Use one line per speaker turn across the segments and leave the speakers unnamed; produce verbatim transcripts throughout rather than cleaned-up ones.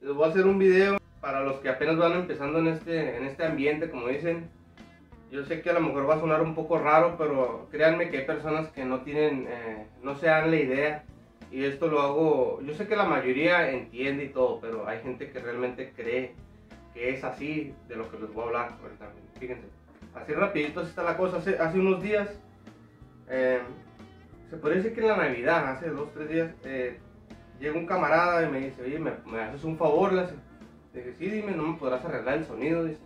les voy a hacer un video para los que apenas van empezando en este, en este ambiente, como dicen. Yo sé que a lo mejor va a sonar un poco raro, pero créanme que hay personas que no tienen, eh, no se dan la idea. Y esto lo hago, yo sé que la mayoría entiende y todo, pero hay gente que realmente cree que es así de lo que les voy a hablar ahorita. Fíjense, así rapidito así está la cosa. Hace, hace unos días, eh, se puede decir que en la Navidad, hace dos, tres días, eh, llega un camarada y me dice, oye, ¿me, me haces un favor? Le dije, sí, dime, ¿no me podrás arreglar el sonido? Dice,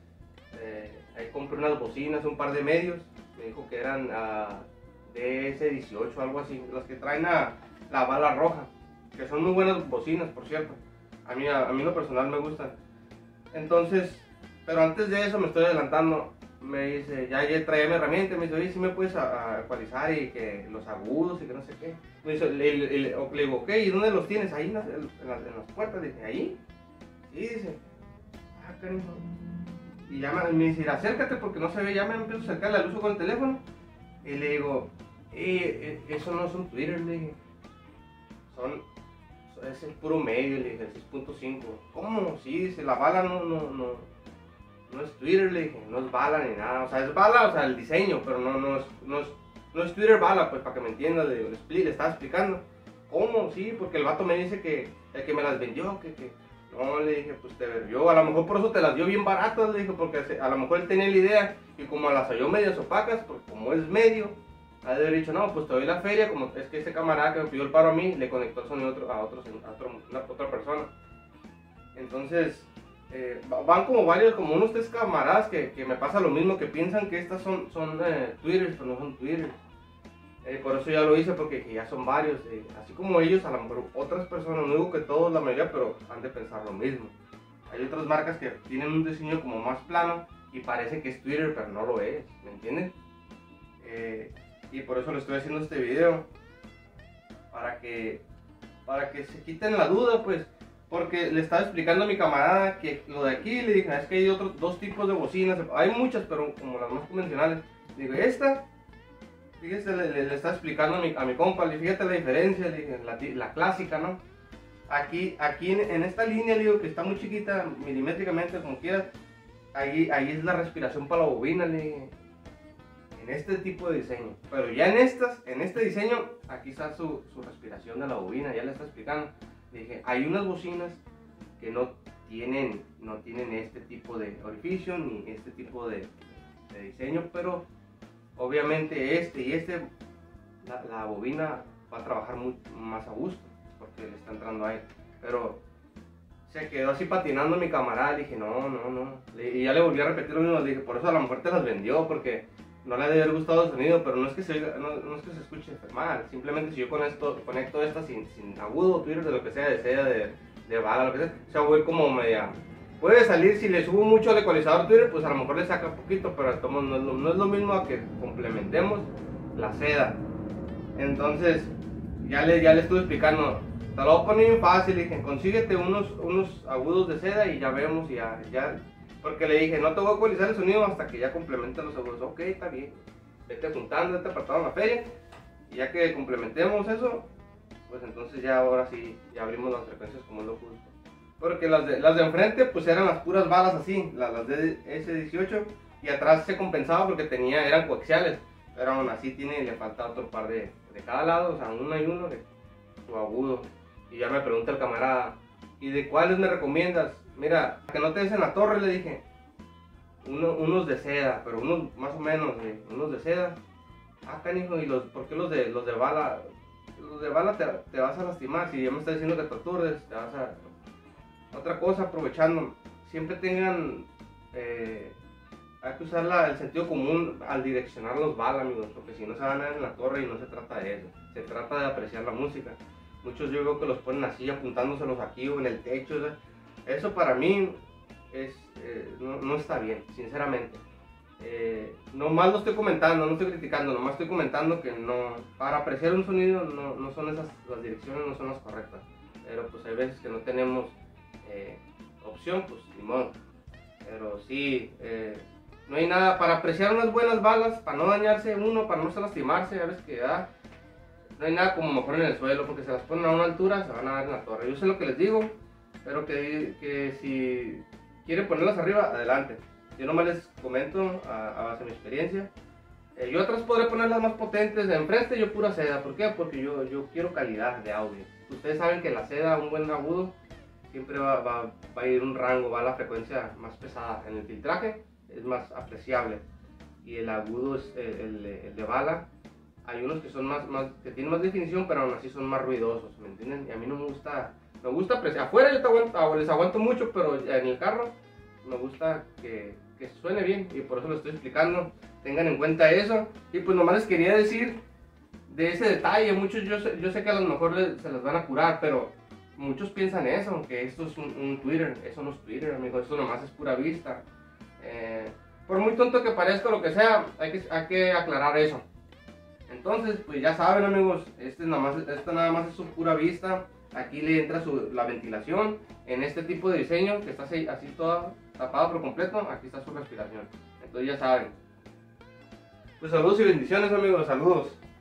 eh, ahí compré unas bocinas, un par de medios, me dijo que eran uh, D S dieciocho, algo así, las que traen a la bala roja, que son muy buenas bocinas, por cierto. A mí, a, a mí lo personal me gustan. Entonces, pero antes de eso me estoy adelantando. Me dice, ya, ya traía mi herramienta. Me dice, oye, si me puedes a, a ecualizar y que los agudos y que no sé qué. Me dice, le, le, le, le digo, ok, ¿y dónde los tienes? Ahí en las, en las, en las puertas. Dije, ¿ahí? Sí, dice, ah, cariño. Y ya me, me dice, acércate porque no se ve. Ya me empiezo a acercar la luz con el teléfono. Y le digo, eh, eh, eso no son Twitter, le dije. Son, es el puro medio, le dije, el seis punto cinco. ¿Cómo? Sí, dice, la bala no, no, no, no es Twitter, le dije, no es bala ni nada. O sea, es bala, o sea, el diseño, pero no, no, es, no, es, no es Twitter bala, pues para que me entiendas, le, le, le estaba explicando. ¿Cómo? Sí, porque el vato me dice que el que me las vendió, que, que, no, le dije, pues te verbió, a lo mejor por eso te las dio bien baratas, le dije, porque a lo mejor él tenía la idea, y como las halló medias opacas, porque como es medio, ha de haber dicho, no, pues te doy la feria, como es que ese camarada que me pidió el paro a mí, le conectó el sonido a, otro, a, otro, a otro, una, otra persona. Entonces, eh, van como varios, como unos tres camaradas que, que me pasa lo mismo, que piensan que estas son, son eh, Twitters, pero no son Twitters. Eh, por eso ya lo hice, porque ya son varios. Eh, así como ellos, a lo mejor otras personas, no digo que todos, la mayoría, pero han de pensar lo mismo. Hay otras marcas que tienen un diseño como más plano y parece que es Twitter, pero no lo es, ¿me entienden? Eh, y por eso le estoy haciendo este video, para que, para que se quiten la duda, pues. Porque le estaba explicando a mi camarada que lo de aquí, le dije, es que hay otros dos tipos de bocinas, hay muchas, pero como las más convencionales. Digo, esta, fíjese, le, le, le estaba explicando a mi, a mi compa, le dije, fíjate la diferencia, le dije, la, la clásica, ¿no? Aquí, aquí en, en esta línea, le digo, que está muy chiquita, milimétricamente, como quieras, ahí, ahí es la respiración para la bobina, le dije, en este tipo de diseño. Pero ya en estas, en este diseño, aquí está su, su respiración de la bobina, ya le está explicando. Dije, hay unas bocinas que no tienen, no tienen este tipo de orificio ni este tipo de, de diseño, pero obviamente este y este, la, la bobina va a trabajar muy, más a gusto porque le está entrando aire. Pero se quedó así patinando mi camarada. Le dije, no, no, no. Le, y ya le volví a repetir lo mismo. Le dije, por eso a lo mejor te las vendió, porque no le debe haber gustado el sonido, pero no es que se, no, no es que se escuche mal. Simplemente si yo con esto, conecto esta sin, sin agudo, Twitter, de lo que sea, de seda, de, de bala, lo que sea, se va a ir como media. Puede salir, si le subo mucho al ecualizador Twitter, pues a lo mejor le saca un poquito, pero tomo, no, es lo, no es lo mismo a que complementemos la seda. Entonces, ya le, ya le estuve explicando. Te lo voy a poner bien fácil. Le dije, consíguete unos, unos agudos de seda y ya vemos, y ya, ya. Porque le dije, no te voy a ecualizar el sonido hasta que ya complementen los agudos. Ok, está bien. Vete juntando, vete apartando en la feria. Y ya que complementemos eso, pues entonces ya ahora sí, ya abrimos las frecuencias como es lo justo. Porque las de, las de enfrente pues eran las puras balas así, las, las de ese dieciocho. Y atrás se compensaba porque tenía, eran coaxiales. Pero aún así tiene, le falta otro par de, de cada lado, o sea, uno y uno de su agudo. Y ya me pregunta el camarada, ¿y de cuáles me recomiendas? Mira, que no te des en la torre, le dije. Uno, unos de seda, pero unos más o menos, eh, unos de seda. Ah, canijo, ¿y los, por qué los de, los de bala? Los de bala te, te vas a lastimar. Si ya me estás diciendo que te atures, te vas a... Otra cosa, aprovechando, siempre tengan... Eh, hay que usar la, el sentido común al direccionar los balas, amigos, porque si no se van a dar en la torre y no se trata de eso. Se trata de apreciar la música. Muchos yo veo que los ponen así, apuntándoselos aquí o en el techo, ¿sabes? Eso para mí es, eh, no, no está bien, sinceramente. Eh, nomás lo estoy comentando, no estoy criticando, nomás estoy comentando que no, para apreciar un sonido no, no son esas, las direcciones no son las correctas. Pero pues hay veces que no tenemos eh, opción, pues ni modo. Pero sí, eh, no hay nada para apreciar unas buenas balas, para no dañarse uno, para no lastimarse, a veces que ah, no hay nada como mejor en el suelo, porque se las ponen a una altura, se van a dar en la torre. Yo sé lo que les digo. pero que, que si quieren ponerlas arriba, adelante. Yo nomás les comento a, a base de mi experiencia. Eh, yo otras podré ponerlas más potentes. De enfrente yo pura seda. ¿Por qué? Porque yo, yo quiero calidad de audio. Ustedes saben que la seda, un buen agudo, siempre va, va, va a ir un rango, va a la frecuencia más pesada. En el filtraje es más apreciable. Y el agudo es el, el, el de bala. Hay unos que son más, más, que tienen más definición, pero aún así son más ruidosos, ¿me entienden? Y a mí no me gusta, me gusta apreciar. Afuera yo te aguanto, les aguanto mucho, pero en el carro me gusta que, que suene bien, y por eso lo estoy explicando. Tengan en cuenta eso. Y pues nomás les quería decir de ese detalle. Muchos, yo sé, yo sé que a lo mejor les, se las van a curar, pero muchos piensan eso, que esto es un, un Twitter. Eso no es Twitter, amigo, esto nomás es pura vista. Eh, por muy tonto que parezca, lo que sea, hay que, hay que aclarar eso. Entonces, pues ya saben, amigos, este nada más, esto nada más es su pura vista. Aquí le entra su, la ventilación. En este tipo de diseño, que está así, así todo tapado por completo, aquí está su respiración. Entonces ya saben. Pues saludos y bendiciones, amigos, saludos.